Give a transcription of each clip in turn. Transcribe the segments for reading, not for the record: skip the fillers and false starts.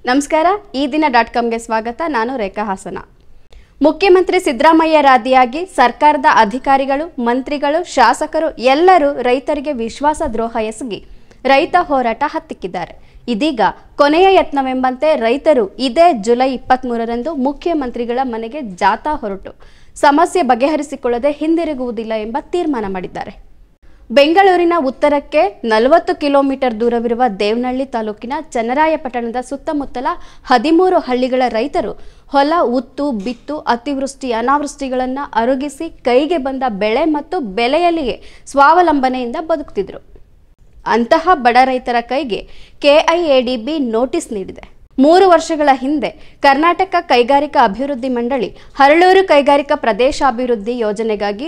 ನಮಸ್ಕಾರ ಈ ದಿನ.comಗೆ ಸ್ವಾಗತ. ನಾನು ರೇಖಾ ಹಾಸನ. ಮುಖ್ಯಮಂತ್ರಿ ಸಿದ್ದರಾಮಯ್ಯ ರಾದಿಯಾಗಿ ಸರ್ಕಾರದ ಅಧಿಕಾರಿಗಳು, ಮಂತ್ರಿಗಳು, ಶಾಸಕರು ಎಲ್ಲರೂ ರೈತರಿಗೆ ವಿಶ್ವಾಸ ದ್ರೋಹ ಎಸಗಿ ರೈತ ಹೋರಾಟ ಹತ್ತಿಕ್ಕಿದ್ದಾರೆ. ಇದೀಗ ಕೊನೆಯ ಯತ್ನವೆಂಬಂತೆ ರೈತರು ಇದೇ ಜುಲೈ 23ರಂದು ಮುಖ್ಯಮಂತ್ರಿಗಳ ಮನೆಗೆ ಜಾಥಾ ಹೊರಟು ಸಮಸ್ಯೆ ಬಗೆಹರಿಸಿಕೊಳ್ಳದೆ ಹಿಂದಿರುಗುವುದಿಲ್ಲ ಎಂಬ ತೀರ್ಮಾನ ಮಾಡಿದ್ದಾರೆ. ಬೆಂಗಳೂರಿನ ಉತ್ತರಕ್ಕೆ 40 ಕಿಲೋಮೀಟರ್ ದೂರವಿರುವ ದೇವನಹಳ್ಳಿ ತಾಲೂಕಿನ ಚನ್ನರಾಯಪಟ್ಟಣದ ಸುತ್ತಮುತ್ತಲ 13 ಹಳ್ಳಿಗಳ ರೈತರು ಹೊಲ ಉತ್ತು ಬಿತ್ತು ಅತಿವೃಷ್ಟಿ ಅನಾವೃಷ್ಟಿಗಳನ್ನು ಅರುಗಿಸಿ ಕೈಗೆ ಬಂದ ಬೆಳೆ ಮತ್ತು ಬೆಲೆಯಲ್ಲಿಯೇ ಸ್ವಾವಲಂಬನೆಯಿಂದ ಬದುಕುತ್ತಿದ್ದರು. ಅಂತಹ ಬಡ ರೈತರ ಕೈಗೆ ಕೆಐಎಡಿಬಿ ನೋಟಿಸ್ ನೀಡಿದೆ. 3 ವರ್ಷಗಳ ಹಿಂದೆ ಕರ್ನಾಟಕ ಕೈಗಾರಿಕಾ ಅಭಿವೃದ್ಧಿ ಮಂಡಳಿ ಹರಳೂರು ಕೈಗಾರಿಕಾ ಪ್ರದೇಶಾಭಿವೃದ್ಧಿ ಯೋಜನೆಗಾಗಿ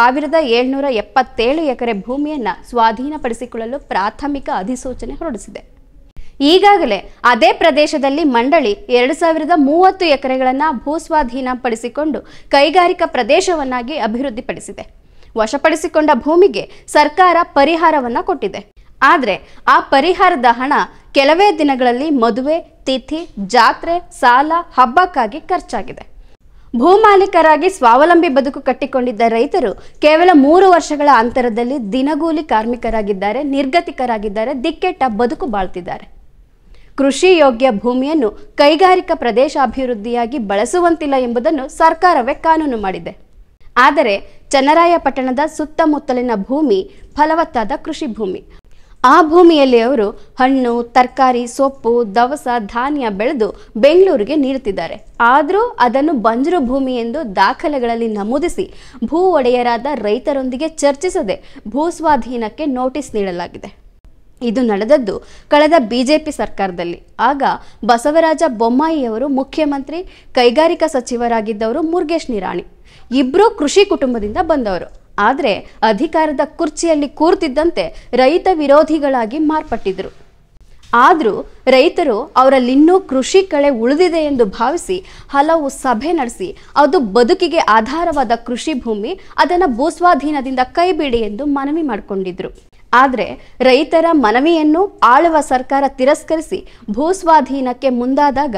1777 ಎಕರೆ ಭೂಮಿಯನ್ನು ಸ್ವಾಧೀನಪಡಿಸಿಕೊಳ್ಳಲು ಪ್ರಾಥಮಿಕ ಅಧಿಸೂಚನೆ ಹೊರಡಿಸಿದೆ. ಈಗಾಗಲೇ ಅದೇ ಪ್ರದೇಶದಲ್ಲಿ ಮಂಡಳಿ 2030 ಎಕರೆಗಳನ್ನು ಭೂಸ್ವಾಧೀನಪಡಿಸಿಕೊಂಡು ಕೈಗಾರಿಕಾ ಪ್ರದೇಶವನ್ನಾಗಿ ಅಭಿವೃದ್ಧಿಪಡಿಸಿದೆ. ವಶಪಡಿಸಿಕೊಂಡ ಭೂಮಿಗೆ ಸರ್ಕಾರ ಪರಿಹಾರವನ್ನು ಕೊಟ್ಟಿದೆ. ಆದರೆ ಆ ಪರಿಹಾರದ ಹಣ ಕೆಲವೇ ದಿನಗಳಲ್ಲಿ ಮದುವೆ, ತಿಥಿ, ಜಾತ್ರೆ, ಸಾಲ, ಹಬ್ಬಕ್ಕಾಗಿ ಖರ್ಚಾಗಿದೆ. ಭೂಮಾಲೀಕರಾಗಿ ಸ್ವಾವಲಂಬಿ ಬದುಕು ಕಟ್ಟಿಕೊಂಡಿದ್ದ ರೈತರು ಕೇವಲ 3 ವರ್ಷಗಳ ಅಂತರದಲ್ಲಿ ದಿನಗೂಲಿ ಕಾರ್ಮಿಕರಾಗಿದ್ದಾರೆ, ನಿರ್ಗತಿಕರಾಗಿದ್ದಾರೆ, ದಿಕ್ಕೆಟ್ಟ ಬದುಕು ಬಾಳ್ತಿದ್ದಾರೆ. ಕೃಷಿ ಯೋಗ್ಯ ಭೂಮಿಯನ್ನು ಕೈಗಾರಿಕಾ ಪ್ರದೇಶಾಭಿವೃದ್ಧಿಯಾಗಿ ಬಳಸುವಂತಿಲ್ಲ ಎಂಬುದನ್ನು ಸರ್ಕಾರವೇ ಕಾನೂನು ಮಾಡಿದೆ. ಆದರೆ ಚನ್ನರಾಯಪಟ್ಟಣದ ಸುತ್ತಮುತ್ತಲಿನ ಭೂಮಿ ಫಲವತ್ತಾದ ಕೃಷಿ ಭೂಮಿ. ಆ ಭೂಮಿಯಲ್ಲಿ ಅವರು ಹಣ್ಣು, ತರಕಾರಿ, ಸೊಪ್ಪು, ದವಸ ಧಾನ್ಯ ಬೆಳೆದು ಬೆಂಗಳೂರಿಗೆ ನೀಡುತ್ತಿದ್ದಾರೆ. ಆದರೂ ಅದನ್ನು ಬಂಜರು ಭೂಮಿ ಎಂದು ದಾಖಲೆಗಳಲ್ಲಿ ನಮೂದಿಸಿ ಭೂ ಒಡೆಯರಾದ ರೈತರೊಂದಿಗೆ ಚರ್ಚಿಸದೆ ಭೂಸ್ವಾಧೀನಕ್ಕೆ ನೋಟಿಸ್ ನೀಡಲಾಗಿದೆ. ಇದು ನಡೆದದ್ದು ಕಳೆದ ಬಿಜೆಪಿ ಸರ್ಕಾರದಲ್ಲಿ. ಆಗ ಬಸವರಾಜ ಬೊಮ್ಮಾಯಿಯವರು ಮುಖ್ಯಮಂತ್ರಿ, ಕೈಗಾರಿಕಾ ಸಚಿವರಾಗಿದ್ದವರು ಮುರುಗೇಶ್ ನಿರಾಣಿ. ಇಬ್ಬರೂ ಕೃಷಿ ಕುಟುಂಬದಿಂದ ಬಂದವರು. ಆದರೆ ಅಧಿಕಾರದ ಕುರ್ಚಿಯಲ್ಲಿ ಕೂರ್ತಿದ್ದಂತೆ ರೈತ ವಿರೋಧಿಗಳಾಗಿ ಮಾರ್ಪಟ್ಟಿದ್ರು. ಆದರೂ ರೈತರು ಅವರಲ್ಲಿನ್ನೂ ಕೃಷಿ ಕಳೆ ಉಳಿದಿದೆ ಎಂದು ಭಾವಿಸಿ ಹಲವು ಸಭೆ ನಡೆಸಿ ಅದು ಬದುಕಿಗೆ ಆಧಾರವಾದ ಕೃಷಿ ಭೂಮಿ, ಅದನ್ನು ಭೂಸ್ವಾಧೀನದಿಂದ ಕೈಬಿಡಿ ಎಂದು ಮನವಿ ಮಾಡಿಕೊಂಡಿದ್ರು. ಆದರೆ ರೈತರ ಮನವಿಯನ್ನು ಆಳುವ ಸರ್ಕಾರ ತಿರಸ್ಕರಿಸಿ ಭೂಸ್ವಾಧೀನಕ್ಕೆ ಮುಂದಾದಾಗ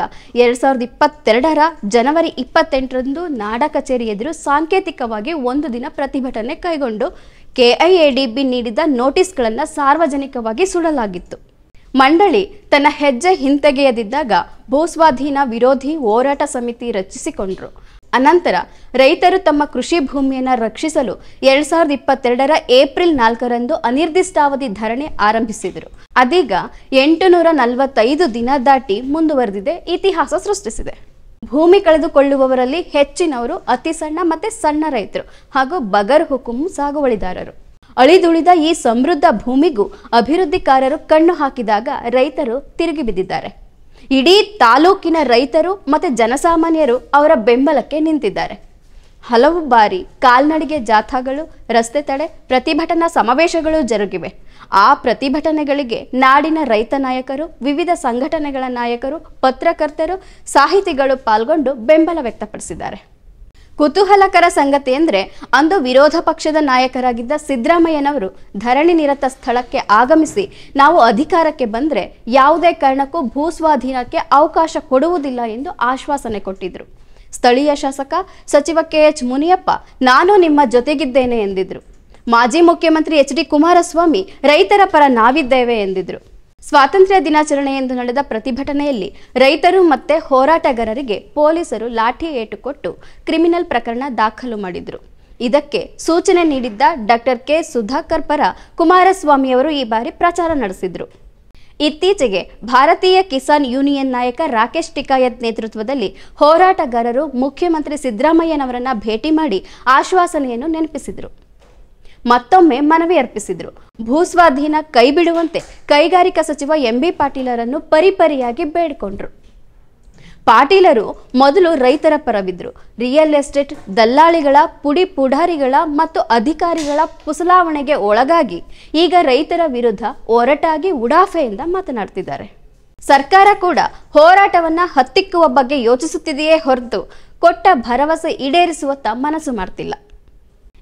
2022ರ ಜನವರಿ 28ರಂದು ನಾಡ ಕಚೇರಿ ಎದುರು ಸಾಂಕೇತಿಕವಾಗಿ 1 ದಿನ ಪ್ರತಿಭಟನೆ ಕೈಗೊಂಡು ಕೆಐಎಡಿಬಿ ನೀಡಿದ ನೋಟಿಸ್ಗಳನ್ನು ಸಾರ್ವಜನಿಕವಾಗಿ ಸುಡಲಾಗಿತ್ತು. ಮಂಡಳಿ ತನ್ನ ಹೆಜ್ಜೆ ಹಿಂತೆಗೆಯದಿದ್ದಾಗ ಭೂಸ್ವಾಧೀನ ವಿರೋಧಿ ಹೋರಾಟ ಸಮಿತಿ ರಚಿಸಿಕೊಂಡ್ರು. ಅನಂತರ ರೈತರು ತಮ್ಮ ಕೃಷಿ ಭೂಮಿಯನ್ನು ರಕ್ಷಿಸಲು 2022ರ ಏಪ್ರಿಲ್ 4ರಂದು ಅನಿರ್ದಿಷ್ಟಾವಧಿ ಧರಣಿ ಆರಂಭಿಸಿದರು. ಅದೀಗ 845 ದಿನ ದಾಟಿ ಮುಂದುವರೆದಿದೆ, ಇತಿಹಾಸ ಸೃಷ್ಟಿಸಿದೆ. ಭೂಮಿ ಕಳೆದುಕೊಳ್ಳುವವರಲ್ಲಿ ಹೆಚ್ಚಿನವರು ಅತಿ ಸಣ್ಣ ಮತ್ತು ಸಣ್ಣ ರೈತರು ಹಾಗೂ ಬಗರ್ ಹುಕುಂ ಸಾಗುವಳಿದಾರರು. ಅಳಿದುಳಿದ ಈ ಸಮೃದ್ಧ ಭೂಮಿಗೂ ಅಭಿವೃದ್ಧಿಕಾರರು ಕಣ್ಣು ಹಾಕಿದಾಗ ರೈತರು ತಿರುಗಿ ಬಿದ್ದಿದ್ದಾರೆ. ಇಡೀ ತಾಲೂಕಿನ ರೈತರು ಮತ್ತು ಜನಸಾಮಾನ್ಯರು ಅವರ ಬೆಂಬಲಕ್ಕೆ ನಿಂತಿದ್ದಾರೆ. ಹಲವು ಬಾರಿ ಕಾಲ್ನಡಿಗೆ ಜಾಥಾಗಳು, ರಸ್ತೆ ತಡೆ, ಪ್ರತಿಭಟನಾ ಸಮಾವೇಶಗಳು ಜರುಗಿವೆ. ಆ ಪ್ರತಿಭಟನೆಗಳಿಗೆ ನಾಡಿನ ರೈತ ನಾಯಕರು, ವಿವಿಧ ಸಂಘಟನೆಗಳ ನಾಯಕರು, ಪತ್ರಕರ್ತರು, ಸಾಹಿತಿಗಳು ಪಾಲ್ಗೊಂಡು ಬೆಂಬಲ ವ್ಯಕ್ತಪಡಿಸಿದ್ದಾರೆ. ಕುತೂಹಲಕರ ಸಂಗತಿ ಎಂದರೆ, ಅಂದು ವಿರೋಧ ಪಕ್ಷದ ನಾಯಕರಾಗಿದ್ದ ಸಿದ್ದರಾಮಯ್ಯನವರು ಧರಣಿ ನಿರತ ಸ್ಥಳಕ್ಕೆ ಆಗಮಿಸಿ ನಾವು ಅಧಿಕಾರಕ್ಕೆ ಬಂದರೆ ಯಾವುದೇ ಕಾರಣಕ್ಕೂ ಭೂಸ್ವಾಧೀನಕ್ಕೆ ಅವಕಾಶ ಕೊಡುವುದಿಲ್ಲ ಎಂದು ಆಶ್ವಾಸನೆ ಕೊಟ್ಟಿದ್ರು. ಸ್ಥಳೀಯ ಶಾಸಕ ಸಚಿವ ಕೆಎಚ್ ಮುನಿಯಪ್ಪ ನಾನು ನಿಮ್ಮ ಜೊತೆಗಿದ್ದೇನೆ ಎಂದಿದ್ರು. ಮಾಜಿ ಮುಖ್ಯಮಂತ್ರಿ ಎಚ್.ಡಿ. ಕುಮಾರಸ್ವಾಮಿ ರೈತರ ಪರ ನಾವಿದ್ದೇವೆ ಎಂದಿದ್ರು. ಸ್ವಾತಂತ್ರ್ಯ ದಿನಾಚರಣೆಯಂದು ನಡೆದ ಪ್ರತಿಭಟನೆಯಲ್ಲಿ ರೈತರು ಮತ್ತು ಹೋರಾಟಗಾರರಿಗೆ ಪೊಲೀಸರು ಲಾಠಿ ಏಟು ಕೊಟ್ಟು ಕ್ರಿಮಿನಲ್ ಪ್ರಕರಣ ದಾಖಲು ಮಾಡಿದ್ರು. ಇದಕ್ಕೆ ಸೂಚನೆ ನೀಡಿದ್ದ ಡಾಕ್ಟರ್ ಕೆ ಸುಧಾಕರ್ ಪರ ಕುಮಾರಸ್ವಾಮಿಯವರು ಈ ಬಾರಿ ಪ್ರಚಾರ ನಡೆಸಿದ್ರು. ಇತ್ತೀಚೆಗೆ ಭಾರತೀಯ ಕಿಸಾನ್ ಯೂನಿಯನ್ ನಾಯಕ ರಾಕೇಶ್ ಟಿಕಾಯತ್ ನೇತೃತ್ವದಲ್ಲಿ ಹೋರಾಟಗಾರರು ಮುಖ್ಯಮಂತ್ರಿ ಸಿದ್ದರಾಮಯ್ಯನವರನ್ನ ಭೇಟಿ ಮಾಡಿ ಆಶ್ವಾಸನೆಯನ್ನು ನೆನಪಿಸಿದ್ರು. ಮತ್ತೊಮ್ಮೆ ಮನವಿ ಅರ್ಪಿಸಿದ್ರು. ಭೂಸ್ವಾಧೀನ ಕೈಬಿಡುವಂತೆ ಕೈಗಾರಿಕಾ ಸಚಿವ ಎಂಬಿ ಪಾಟೀಲರನ್ನು ಪರಿಪರಿಯಾಗಿ ಬೇಡಿಕೊಂಡ್ರು. ಪಾಟೀಲರು ಮೊದಲು ರೈತರ ಪರವಿದ್ರು. ರಿಯಲ್ ಎಸ್ಟೇಟ್ ದಲ್ಲಾಳಿಗಳ, ಪುಡಿ ಪುಢಾರಿಗಳ ಮತ್ತು ಅಧಿಕಾರಿಗಳ ಪುಸಲಾವಣೆಗೆ ಒಳಗಾಗಿ ಈಗ ರೈತರ ವಿರುದ್ಧ ಒರಟಾಗಿ ಉಡಾಫೆಯಿಂದ ಮಾತನಾಡ್ತಿದ್ದಾರೆ. ಸರ್ಕಾರ ಕೂಡ ಹೋರಾಟವನ್ನ ಹತ್ತಿಕ್ಕುವ ಬಗ್ಗೆ ಯೋಚಿಸುತ್ತಿದೆಯೇ ಹೊರತು ಕೊಟ್ಟ ಭರವಸೆ ಈಡೇರಿಸುವತ್ತ ಮನಸ್ಸು ಮಾಡ್ತಿಲ್ಲ.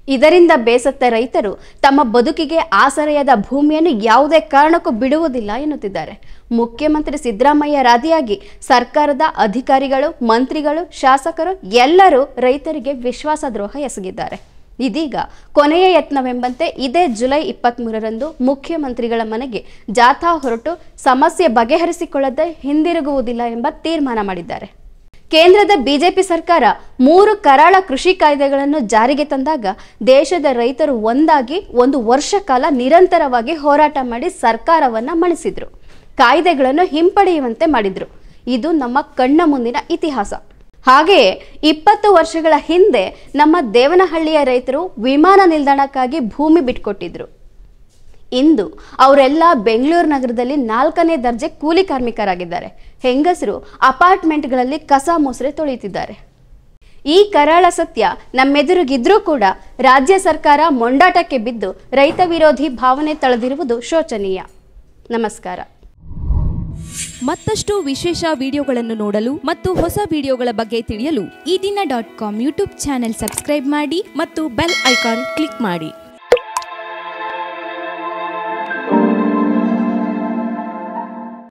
ಇದರಿಂದ ಬೇಸತ್ತ ರೈತರು ತಮ್ಮ ಬದುಕಿಗೆ ಆಸರೆಯಾದ ಭೂಮಿಯನ್ನು ಯಾವುದೇ ಕಾರಣಕ್ಕೂ ಬಿಡುವುದಿಲ್ಲ ಎನ್ನುತ್ತಿದ್ದಾರೆ. ಮುಖ್ಯಮಂತ್ರಿ ಸಿದ್ದರಾಮಯ್ಯ ರಾದಿಯಾಗಿ ಸರ್ಕಾರದ ಅಧಿಕಾರಿಗಳು, ಮಂತ್ರಿಗಳು, ಶಾಸಕರು ಎಲ್ಲರೂ ರೈತರಿಗೆ ವಿಶ್ವಾಸದ್ರೋಹ ಎಸಗಿದ್ದಾರೆ. ಇದೀಗ ಕೊನೆಯ ಯತ್ನವೆಂಬಂತೆ ಇದೇ ಜುಲೈ 23ರಂದು ಮುಖ್ಯಮಂತ್ರಿಗಳ ಮನೆಗೆ ಜಾಥಾ ಹೊರಟು ಸಮಸ್ಯೆ ಬಗೆಹರಿಸಿಕೊಳ್ಳದೆ ಹಿಂದಿರುಗುವುದಿಲ್ಲ ಎಂಬ ತೀರ್ಮಾನ ಮಾಡಿದ್ದಾರೆ. ಕೇಂದ್ರದ ಬಿಜೆಪಿ ಸರ್ಕಾರ 3 ಕರಾಳ ಕೃಷಿ ಕಾಯ್ದೆಗಳನ್ನು ಜಾರಿಗೆ ತಂದಾಗ ದೇಶದ ರೈತರು ಒಂದಾಗಿ 1 ವರ್ಷ ಕಾಲ ನಿರಂತರವಾಗಿ ಹೋರಾಟ ಮಾಡಿ ಸರ್ಕಾರವನ್ನ ಮಣಿಸಿದ್ರು. ಕಾಯ್ದೆಗಳನ್ನು ಹಿಂಪಡೆಯುವಂತೆ ಮಾಡಿದ್ರು. ಇದು ನಮ್ಮ ಕಣ್ಣ ಮುಂದಿನ ಇತಿಹಾಸ. ಹಾಗೆಯೇ 20 ವರ್ಷಗಳ ಹಿಂದೆ ನಮ್ಮ ದೇವನಹಳ್ಳಿಯ ರೈತರು ವಿಮಾನ ನಿಲ್ದಾಣಕ್ಕಾಗಿ ಭೂಮಿ ಬಿಟ್ಕೊಟ್ಟಿದ್ರು. ಇಂದು ಅವರೆಲ್ಲ ಬೆಂಗಳೂರು ನಗರದಲ್ಲಿ 4ನೇ ದರ್ಜೆ ಕೂಲಿ ಕಾರ್ಮಿಕರಾಗಿದ್ದಾರೆ. ಹೆಂಗಸರು ಅಪಾರ್ಟ್ಮೆಂಟ್ಗಳಲ್ಲಿ ಕಸ ಮೊಸರೆ ತೊಳೆಯುತ್ತಿದ್ದಾರೆ. ಈ ಕರಾಳ ಸತ್ಯ ನಮ್ಮೆದುರಿಗಿದ್ರೂ ಕೂಡ ರಾಜ್ಯ ಸರ್ಕಾರ ಮೊಂಡಾಟಕ್ಕೆ ಬಿದ್ದು ರೈತ ವಿರೋಧಿ ಭಾವನೆ ತಳೆದಿರುವುದು ಶೋಚನೀಯ. ನಮಸ್ಕಾರ. ಮತ್ತಷ್ಟು ವಿಶೇಷ ವಿಡಿಯೋಗಳನ್ನು ನೋಡಲು ಮತ್ತು ಹೊಸ ವಿಡಿಯೋಗಳ ಬಗ್ಗೆ ತಿಳಿಯಲು ಈ ದಿನ .com ಯೂಟ್ಯೂಬ್ ಚಾನೆಲ್ ಸಬ್ಸ್ಕ್ರೈಬ್ ಮಾಡಿ ಮತ್ತು ಬೆಲ್ ಐಕಾನ್ ಕ್ಲಿಕ್ ಮಾಡಿ.